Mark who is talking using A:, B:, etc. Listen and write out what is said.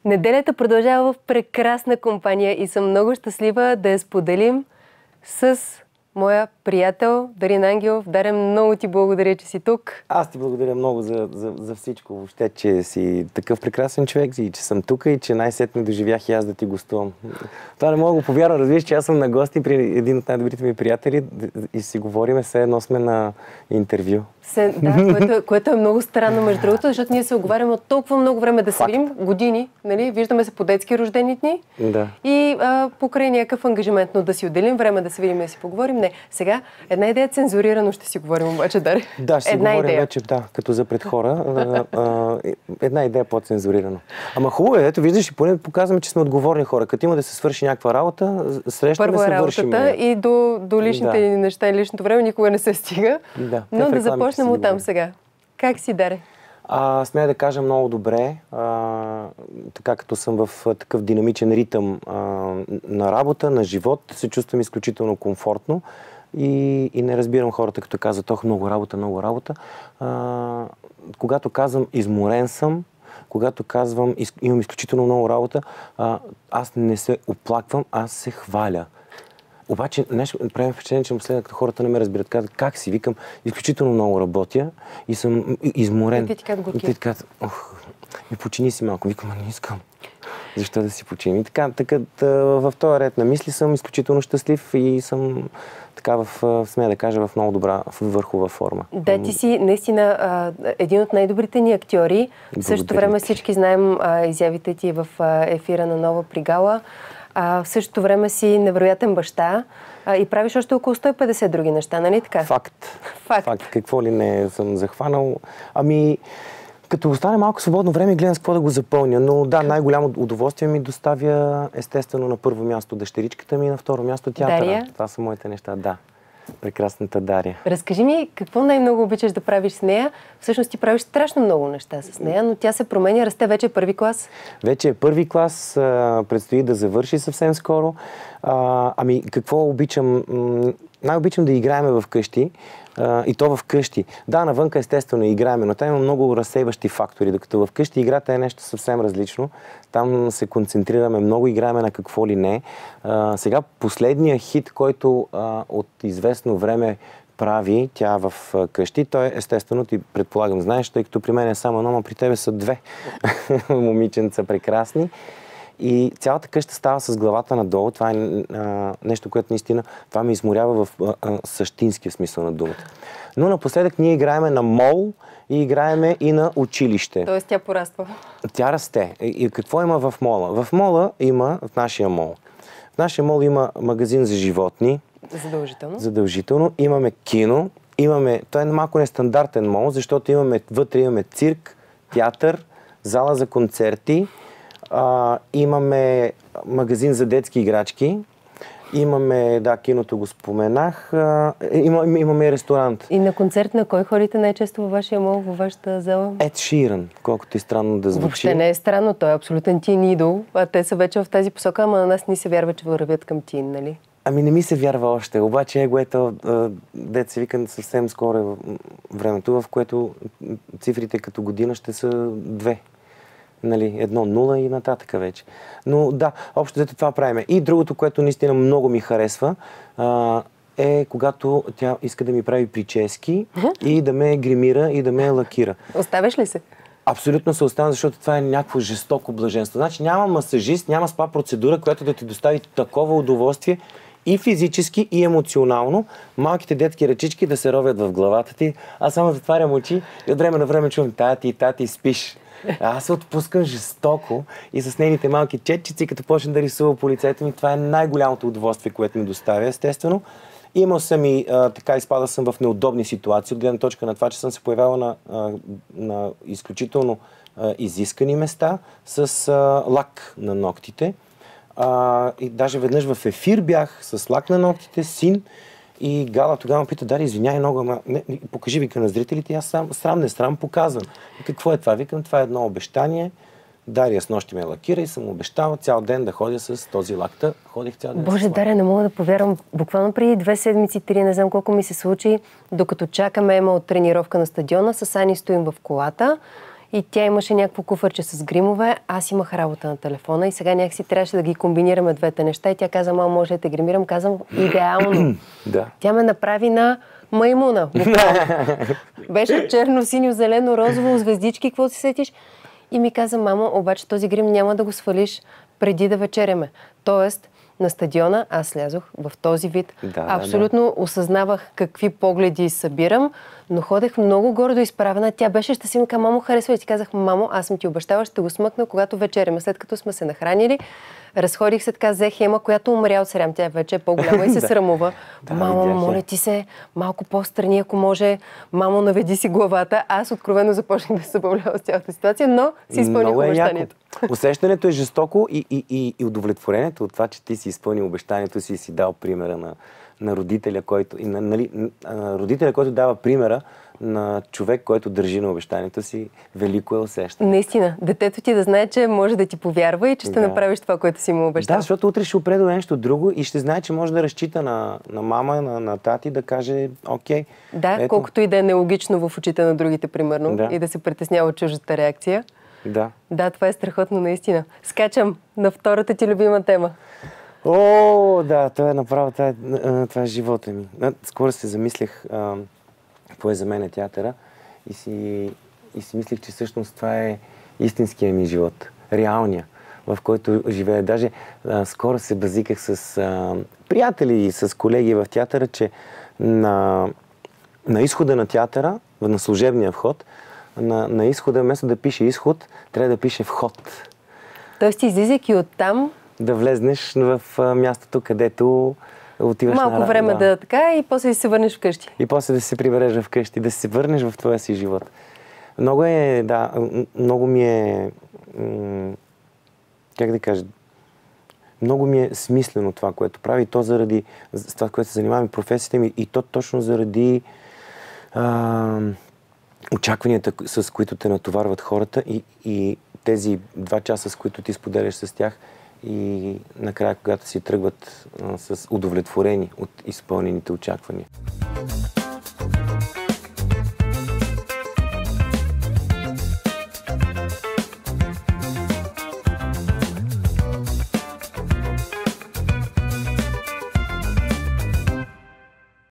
A: Неделята продължава в прекрасна компания и съм много щастлива да я споделим с моя приятел Дарин Ангелов. Дарин, много ти благодаря, че си тук.
B: Аз ти благодаря много за всичко, въобще, че си такъв прекрасен човек и че съм тук и че най-сетне доживях и аз да ти гостувам. Това не мога да го повярвам, разбираш, че аз съм на гости при един от най-добрите ми приятели и си говориме, все едно сме на интервю.
A: Да, което е много странно, между другото, защото ние се оговаряме от толкова много време да се видим, години, нали? Виждаме се по детски рождени дни и покрай някакъв ангажимент, но да си отделим време да се видим и да си поговорим. Не, сега една идея цензурирано ще си говорим обаче, Дари.
B: Да, ще си говорим вече, да, като за пред хора. Една идея по-цензурирано. Ама хубаво е, ето виждаш и поне показваме, че сме отговорни хора. Като има да се свърши някаква работа, срещаме се, вършим.
A: Първо е работата и до личните неща и личното време никога не се стига.
B: Да,
A: но да започнем оттам сега. Как си, Даре?
B: Смея да кажа много добре, така като съм в такъв динамичен ритъм на работа, на живот, се чувствам изключително комфортно и не разбирам хората, като казват, много работа. Когато казвам изморен съм, когато казвам имам изключително много работа, аз не се оплаквам, аз се хваля. Обаче, нещо правим впечатление, че напоследък хората не ме разбират. Казват, как си? Викам, изключително много работя и съм изморен.
A: И те
B: ти казват, почини си малко. Викам, не искам. Защо да си починим? И така, в този ред на мисли съм изключително щастлив и съм така, смея да кажа, в много добра, върхова форма.
A: Да, ти си наистина един от най-добрите ни актьори. В същото време всички знаем изявите ти в ефира на Нова при Гала. В същото време си невероятен баща и правиш още около 150 други неща, нали така?
B: Факт. Какво ли не съм захванал. Като остане малко свободно време, гледам с какво да го запълня. Но да, най-голямо удоволствие ми доставя естествено на първо място дъщеричката ми, на второ място театъра.
A: Дария?
B: Това са моите неща, да. Прекрасната Дария.
A: Разкажи ми, какво най-много обичаш да правиш с нея? Всъщност ти правиш страшно много неща с нея, но тя се променя, расте, вече е първи клас. Вече е
B: първи клас, предстои да завърши съвсем скоро. Какво обичам? Най-обичам да играеме вкъщи. И то вкъщи. Да, навънка естествено играеме, но там има много разсейващи фактори, докато вкъщи играта е нещо съвсем различно. Там се концентрираме много, играеме на какво ли не. Сега последният хит, който от известно време прави тя в къщи, той естествено, ти предполагам знаеш, тъй като при мен е само едно, но при тебе са две момиченца прекрасни. И цялата къща става с главата надолу. Това е нещо, което наистина това ме изморява в същинския смисъл на думата. Но напоследък ние играеме на мол и играеме и на училище.
A: Тоест тя пораства.
B: Тя расте. И какво има в мола? В мола има, в нашия мол. В нашия мол има магазин за животни. Задължително. Имаме кино. Той е малко нестандартен мол, защото вътре имаме цирк, театър, зала за концерти. Имаме магазин за детски играчки, имаме, киното го споменах, имаме и ресторант.
A: И на концерт на кой ходите най-често във вашия мол, във вашата зала?
B: Ед Ширан, колкото и странно да звучи.
A: Въобще не е странно, той е абсолютен тин идол, а те са вече в тази посока, ама на нас ни се вярва, че вървят към тин, нали?
B: Не ми се вярва още, обаче ето, деца вика съвсем скоро времето, в което цифрите като година ще са 2. 1-0 и нататък вече. Но да, общо взето това правиме. И другото, което наистина много ми харесва, е когато тя иска да ми прави прически и да ме гримира и да ме лакира.
A: Оставяш ли се?
B: Абсолютно се оставам, защото това е някакво жестоко блаженство. Значи няма масажист, няма спа процедура, която да ти достави такова удоволствие и физически, и емоционално. Малките детски ръчички да се ровят в главата ти. Аз само затварям очи и от време на време чувам тати, спиш. Аз се отпускам жестоко и с нейните малки четчици, като почна да рисува по лицето ми, това е най-голямото удоволствие, което ми доставя, естествено. Имал съм и изпадал съм в неудобни ситуации, от гледна точка на това, че съм се появявал на изключително изискани места с лак на ногтите. И даже веднъж в ефир бях с лак на ногтите, син. И Гала тогава ме пита, Дари, извиняй много, ама покажи, вика, на зрителите, аз срам показвам. И какво е това? Викам, това е едно обещание. Дария с нощи ме лакира и съм обещал цял ден да ходя с този лак. Ходих цял ден.
A: Боже, Дария, не мога да повярвам. Буквално преди 2 седмици, 3, не знам колко ми се случи, докато чакаме Ема от тренировка на стадиона, с Ани стоим в колата и тя имаше някакво куфърче с гримове, аз имах работа на телефона и сега някакси трябваше да ги комбинираме двете неща и тя каза, мама, може да те гримирам? Казвам, идеално.
B: Да.
A: Тя ме направи на маймуна. Беше черно, синьо, зелено, розово, звездички, какво си сетиш? И ми каза, мамо, обаче този грим няма да го свалиш преди да вечеряме. Тоест, на стадиона аз слязох в този вид. Абсолютно осъзнавах какви погледи събирам, но ходех много гордо изправена. Тя беше щастлива, каза, мамо, харесва. И ти казах, мамо, аз съм ти обещала, ще го смъкна, когато вечеряме. След като сме се нахранили, разходих се така, взех Ема, която умря от срам. Тя вече е по-голяма и се срамува. Мамо, моля ти се, малко по-страни, ако може. Мамо, наведи си главата. Аз откровено започнах да се забавлявам с цялата ситуация, но си изпълних обещанието.
B: Усещането е жестоко и удовлетворението от това, че ти си изпълнил обещанието си и си дал примера на родителя, който, родителя, който дава примера на човек, който държи на обещанието си, велико е усещане.
A: Наистина. Детето ти да знае, че може да ти повярва и че ще направиш това, което си му обещал.
B: Да, защото утре ще опре до нещо друго и ще знае, че може да разчита на мама, на тати, да каже окей.
A: Да, ето. Колкото и да е нелогично в очите на другите, примерно, и да се притеснява от чуждата реакция.
B: Да.
A: Да, това е страхотно, наистина. Скачам на втората ти любима тема.
B: О, да, това е направо, това е живота ми. Скоро се замислях какво е за мен театъра и си мислих, че всъщност това е истинския ми живот, реалния, в който живея. Даже скоро се базиках с приятели и с колеги в театъра, че на изхода на театъра, на служебния вход, на изхода, вместо да пише изход, трябва да пише вход.
A: Тоест, излизайки оттам,
B: да влезнеш в мястото, където отиваш
A: малко време да така и после да се върнеш вкъщи.
B: И после да се прибереш вкъщи, да се върнеш в твоя си живот. Много ми е, как да кажа, много ми е смислено това, което прави. И то заради това, което се занимавам и професията ми, и то точно заради очакванията, с които те натоварват хората и тези 2 часа, с които ти споделяш с тях, и накрая, когато си тръгват с удовлетворени от изпълнените очаквания.